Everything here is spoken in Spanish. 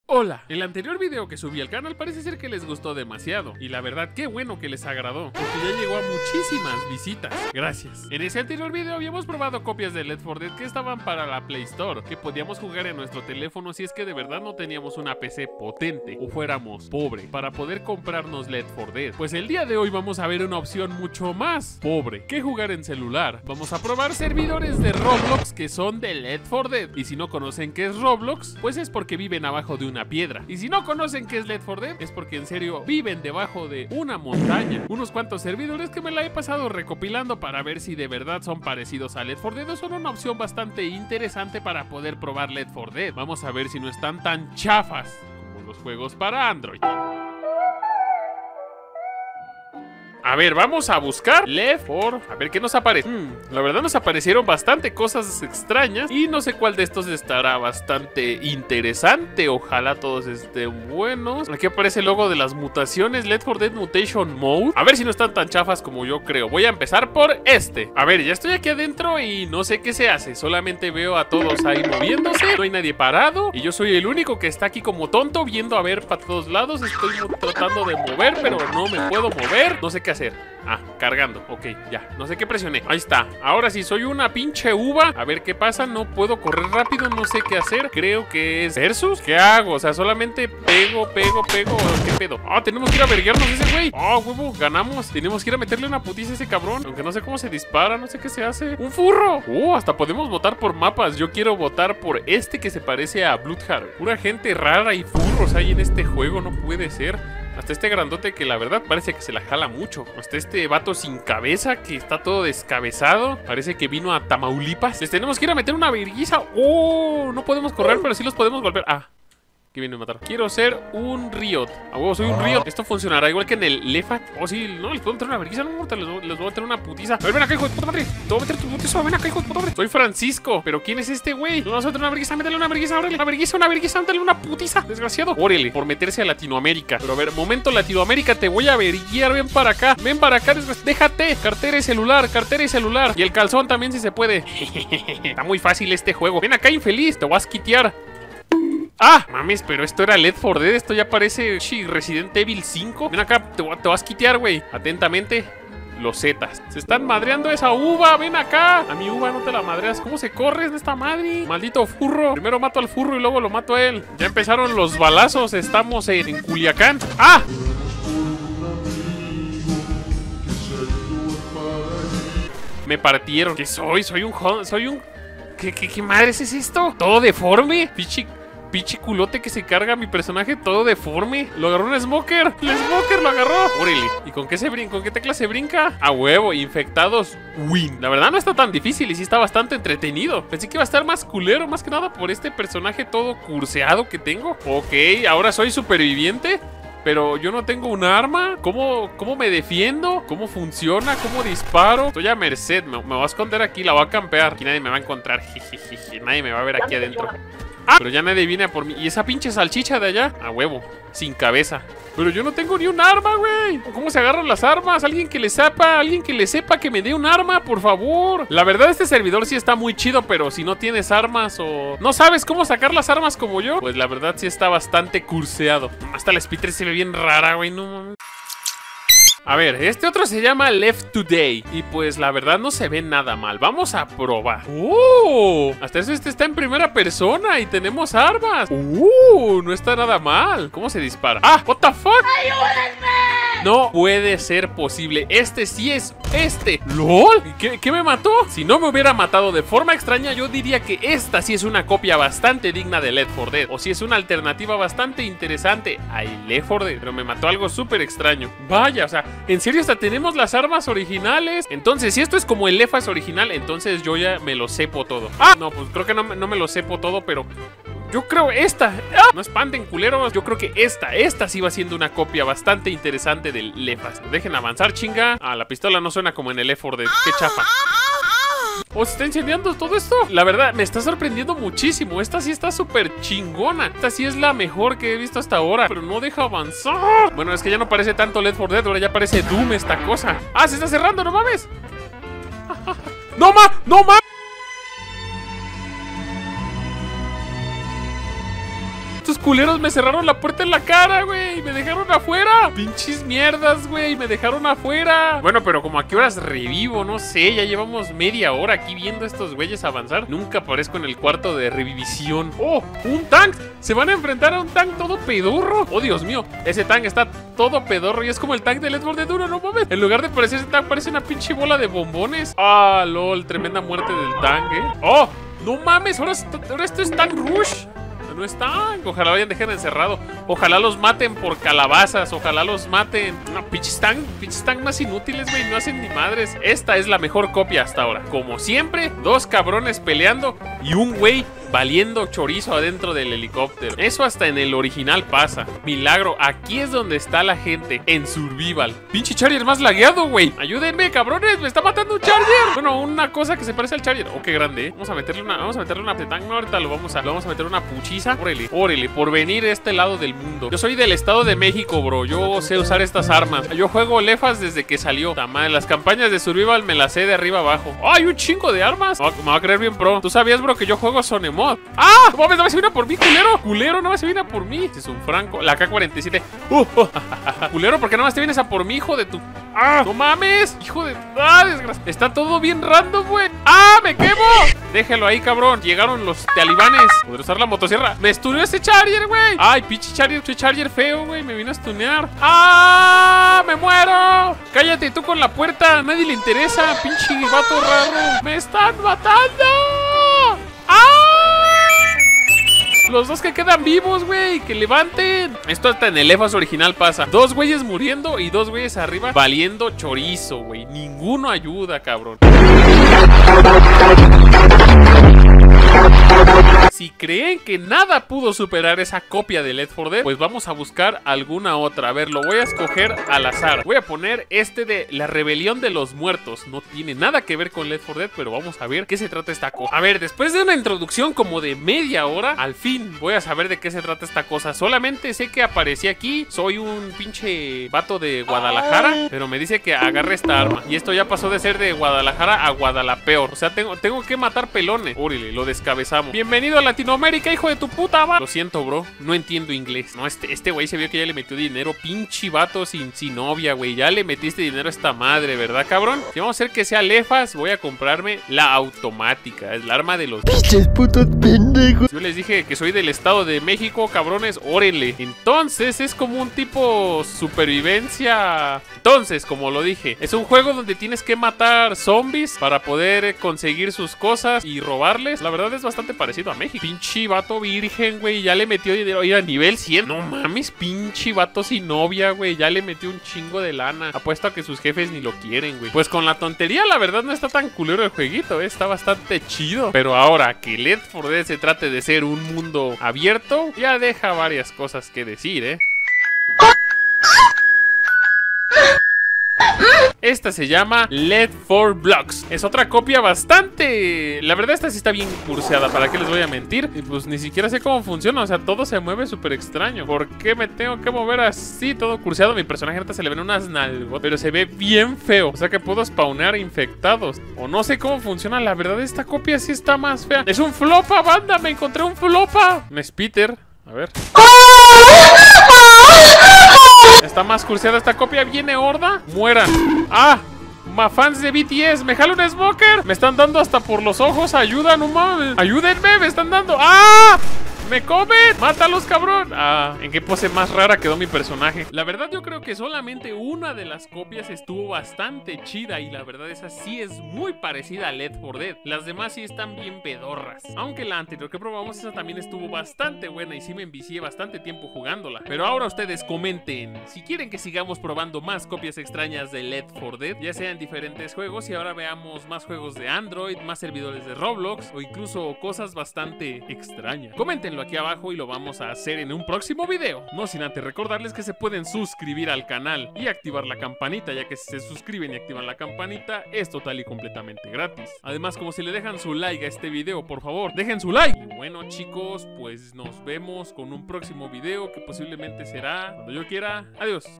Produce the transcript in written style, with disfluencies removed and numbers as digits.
Hola, el anterior video que subí al canal parece ser que les gustó demasiado y la verdad qué bueno que les agradó, porque ya llegó a muchísimas visitas, gracias. En ese anterior video habíamos probado copias de Left 4 Dead que estaban para la Play Store, que podíamos jugar en nuestro teléfono si es que de verdad no teníamos una PC potente o fuéramos pobres para poder comprarnos Left 4 Dead. Pues el día de hoy vamos a ver una opción mucho más pobre que jugar en celular. Vamos a probar servidores de Roblox que son de Left 4 Dead, y si no conocen qué es Roblox, pues es porque viven abajo de una piedra. Y si no conocen qué es Left 4 Dead, es porque en serio viven debajo de una montaña. Unos cuantos servidores que me la he pasado recopilando para ver si de verdad son parecidos a Left 4 Dead o son una opción bastante interesante para poder probar Left 4 Dead. Vamos a ver si no están tan chafas como los juegos para Android. A ver, vamos a buscar Left 4. A ver qué nos aparece. La verdad nos aparecieron bastante cosas extrañas y no sé cuál de estos estará bastante interesante. Ojalá todos estén buenos. Aquí aparece el logo de las mutaciones, Left 4 Dead Mutation Mode. A ver si no están tan chafas como yo creo. Voy a empezar por este. A ver, ya estoy aquí adentro y no sé qué se hace. Solamente veo a todos ahí moviéndose. No hay nadie parado y yo soy el único que está aquí como tonto viendo a ver para todos lados. Estoy tratando de mover, pero no me puedo mover. No sé qué hacer. Ah, cargando, ok, ya, no sé qué presioné. Ahí está, ahora sí, soy una pinche uva. A ver qué pasa, no puedo correr rápido, no sé qué hacer. Creo que es versus. ¿Qué hago? O sea, solamente pego, ¿qué pedo? Ah, tenemos que ir a verguearnos a ese güey. Ah, huevo, ganamos. Tenemos que ir a meterle una putiza a ese cabrón. Aunque no sé cómo se dispara, no sé qué se hace. ¡Un furro! Hasta podemos votar por mapas. Yo quiero votar por este que se parece a Bloodheart. Pura gente rara y furros hay en este juego, no puede ser. Hasta este grandote que la verdad parece que se la jala mucho. Hasta este vato sin cabeza que está todo descabezado. Parece que vino a Tamaulipas. Les tenemos que ir a meter una vergüenza. ¡Oh! No podemos correr, pero sí los podemos golpear. Ah, que viene a matar. Quiero ser un Riot. A huevo, soy un Riot. Esto funcionará igual que en el Left. Oh, sí, no, les puedo meter una vergüenza. No, les voy a meter una putiza. A ver, ven acá, hijo de puta madre. Te voy a meter tu putiza. Ven acá, hijo de puta madre. Soy Francisco. Pero ¿quién es este güey? No vas a meter una vergüenza. Métele una vergüenza. Órale, una vergüenza. Métele una putiza. Desgraciado. Órale, por meterse a Latinoamérica. Pero a ver, momento, Latinoamérica. Te voy a verguiar. Ven para acá. Ven para acá. Déjate. Cartera y celular. Y el calzón también si se puede. Está muy fácil este juego. Ven acá, infeliz. Te voy a quitear. ¡Ah! Mames, pero esto era Left 4 Dead. Esto ya parece Resident Evil 5. Ven acá, te vas a quitear, güey. Atentamente, los Zetas. Se están madreando esa uva. Ven acá. A mi uva no te la madreas. ¿Cómo se corre de esta madre? Maldito furro. Primero mato al furro y luego lo mato a él. Ya empezaron los balazos. Estamos en Culiacán. ¡Ah! Me partieron. ¿Qué soy? Soy un... ¿Qué madres es esto? ¿Todo deforme? Pichi culote que se carga a mi personaje, todo deforme. Lo agarró un Smoker. El Smoker lo agarró. Órale. ¿Y con qué se brinca? ¿Con qué tecla se brinca? A huevo, infectados win. La verdad no está tan difícil y sí está bastante entretenido. Pensé que iba a estar más culero, más que nada por este personaje todo curseado que tengo. Ok, ahora soy superviviente. Pero yo no tengo un arma. ¿Cómo me defiendo? ¿Cómo funciona? ¿Cómo disparo? Estoy a merced. Me voy a esconder aquí, la voy a campear. Aquí nadie me va a encontrar. Jejeje. Nadie me va a ver aquí adentro. ¡Ah! Pero ya nadie viene a por mí. ¿Y esa pinche salchicha de allá? A huevo, sin cabeza. Pero yo no tengo ni un arma, güey. ¿Cómo se agarran las armas? Alguien que le sepa que me dé un arma, por favor. La verdad, este servidor sí está muy chido, pero si no tienes armas o no sabes cómo sacar las armas como yo, pues la verdad sí está bastante curseado. Hasta la Spitter se ve bien rara, güey. No mames. A ver, este otro se llama Left Today. Y pues la verdad no se ve nada mal. Vamos a probar. Hasta eso este está en primera persona y tenemos armas. No está nada mal. ¿Cómo se dispara? ¡Ah! ¿What the fuck? ¡Ayúdenme! No puede ser posible. Este sí es ¿LOL? ¿Qué me mató? Si no me hubiera matado de forma extraña, yo diría que esta sí es una copia bastante digna de Left 4 Dead. O si es una alternativa bastante interesante a Left 4 Dead. Pero me mató algo súper extraño. Vaya, o sea, en serio hasta tenemos las armas originales. Entonces, si esto es como el Lefas original, entonces yo ya me lo sepo todo. Ah, no, pues creo que no me lo sepo todo, pero... yo creo esta. ¡Ah! No espanten, culeros. Yo creo que esta sí va siendo una copia bastante interesante del Lefas. Dejen avanzar, chinga. Ah, la pistola no suena como en el Left 4 Dead. Qué chafa. ¿Oh, se está incendiando todo esto? La verdad, me está sorprendiendo muchísimo. Esta sí está súper chingona. Esta sí es la mejor que he visto hasta ahora. Pero no deja avanzar. Bueno, es que ya no parece tanto Left 4 Dead. Ahora ya parece Doom esta cosa. ¡Ah, se está cerrando! ¡No mames! ¡No mames! culeros me cerraron la puerta en la cara, güey. Me dejaron afuera. Pinches mierdas, güey. Me dejaron afuera. Bueno, pero como a qué horas revivo, no sé. Ya llevamos media hora aquí viendo a estos güeyes avanzar. Nunca aparezco en el cuarto de revivisión. ¡Oh! ¡Un tank! Se van a enfrentar a un tank todo pedorro. ¡Oh, Dios mío! Ese tank está todo pedorro y es como el tank de Left 4 Dead 1, no mames. En lugar de parecer ese tank, parece una pinche bola de bombones. ¡Ah, lol! Tremenda muerte del tank, ¿eh? ¡Oh! ¡No mames! Ahora esto es Tank Rush. No están. Ojalá vayan dejen encerrado. Ojalá los maten por calabazas. Ojalá los maten. No, pinches tank más inútiles, güey. No hacen ni madres. Esta es la mejor copia hasta ahora. Como siempre, dos cabrones peleando y un güey valiendo chorizo adentro del helicóptero. Eso hasta en el original pasa. Milagro, aquí es donde está la gente. En Survival. Pinche Charger más lagueado, güey. Ayúdenme, cabrones. Me está matando un Charger. Bueno, una cosa que se parece al Charger. Oh, qué grande, ¿eh? Vamos a meterle una tank. No, ahorita lo vamos a meter una puchiza. Órale, órale, por venir a este lado del mundo. Yo soy del Estado de México, bro. Yo sé usar estas armas. Yo juego Lefas desde que salió. También las campañas de Survival me las sé de arriba abajo. ¡Ay, un chingo de armas! Me va a creer bien pro. ¿Tú sabías, bro, que yo juego Sonemod? ¡Ah! ¡No mames! ¡No me se viene por mí, culero! ¡Culero! ¡No me se viene por mí! Este es un Franco. La K-47. Culero, ¿por qué no más te vienes a por mí, hijo de tu... ¡Ah! ¡No mames! ¡Hijo de... ¡Ah, desgracia! Está todo bien random, güey. ¡Ah! ¡Me quemo! Déjalo ahí, cabrón. Llegaron los talibanes. Podré usar la motosierra. ¡Me stuneó ese Charger, güey! ¡Ay, pinche Charger! ¡Soy Charger feo, güey! Me vino a stunear. ¡Ah! ¡Me muero! ¡Cállate tú con la puerta! A nadie le interesa. ¡Pinche vato raro! ¡Me están matando! ¡Ah! Los dos que quedan vivos, güey. Que levanten. Esto hasta en el EFAS original pasa. Dos güeyes muriendo y dos güeyes arriba valiendo chorizo, güey. Ninguno ayuda, cabrón. Si creen que nada pudo superar esa copia de Left 4 Dead, pues vamos a buscar alguna otra. A ver, lo voy a escoger al azar. Voy a poner este de La Rebelión de los Muertos. No tiene nada que ver con Left 4 Dead, pero vamos a ver qué se trata esta cosa. A ver, después de una introducción como de media hora, al fin voy a saber de qué se trata esta cosa. Solamente sé que aparecí aquí. Soy un pinche vato de Guadalajara, pero me dice que agarre esta arma. Y esto ya pasó de ser de Guadalajara a Guadalapeor. O sea, tengo que matar pelones. Órale, lo descabezamos. Bienvenido a Latinoamérica, hijo de tu puta madre. Lo siento, bro, no entiendo inglés. No, este güey se vio que ya le metió dinero. Pinche vato sin novia, güey. Ya le metiste dinero a esta madre, ¿verdad, cabrón? Si vamos a hacer que sea Lefas, voy a comprarme la automática. Es la arma de los pinches putos pendejos. Yo les dije que soy del Estado de México, cabrones, órenle. Entonces es como un tipo supervivencia. Entonces, como lo dije, es un juego donde tienes que matar zombies para poder conseguir sus cosas y robarles. La verdad es bastante parecido a México. Pinche vato virgen, güey, ya le metió dinero. Ir a nivel 100. No mames, pinche vato sin novia, güey. Ya le metió un chingo de lana. Apuesto a que sus jefes ni lo quieren, güey. Pues con la tontería, la verdad no está tan culero el jueguito, está bastante chido. Pero ahora que Left 4 Dead se trate de ser un mundo abierto, ya deja varias cosas que decir, Esta se llama Left 4 Blocks. Es otra copia bastante... La verdad esta sí está bien curseada, ¿para qué les voy a mentir? Y pues ni siquiera sé cómo funciona, o sea, todo se mueve súper extraño. ¿Por qué me tengo que mover así, todo curseado? Mi personaje ahorita se le ven unas nalgas, pero se ve bien feo. O sea que puedo spawnear infectados. O no sé cómo funciona, la verdad esta copia sí está más fea. Es un flopa, banda, me encontré un flopa. Un Spitter, a ver. Está más curseada esta copia. Viene horda. Mueran. ¡Ah! Fans de BTS. Me jalo un smoker. Me están dando hasta por los ojos. Ayuda, no mames. Ayúdenme. Me están dando. ¡Ah! ¡Me comen! ¡Mátalos, cabrón! Ah, ¿en qué pose más rara quedó mi personaje? La verdad yo creo que solamente una de las copias estuvo bastante chida. Y la verdad esa sí es muy parecida a Left 4 Dead. Las demás sí están bien pedorras. Aunque la anterior que probamos esa también estuvo bastante buena. Y sí me envicié bastante tiempo jugándola. Pero ahora ustedes comenten si quieren que sigamos probando más copias extrañas de Left 4 Dead, ya sean diferentes juegos. Y ahora veamos más juegos de Android, más servidores de Roblox, o incluso cosas bastante extrañas. Coméntenlo aquí abajo y lo vamos a hacer en un próximo video. No sin antes recordarles que se pueden suscribir al canal y activar la campanita, ya que si se suscriben y activan la campanita es total y completamente gratis. Además, como si le dejan su like a este video, por favor, dejen su like. Y bueno, chicos, pues nos vemos con un próximo video que posiblemente será cuando yo quiera. Adiós.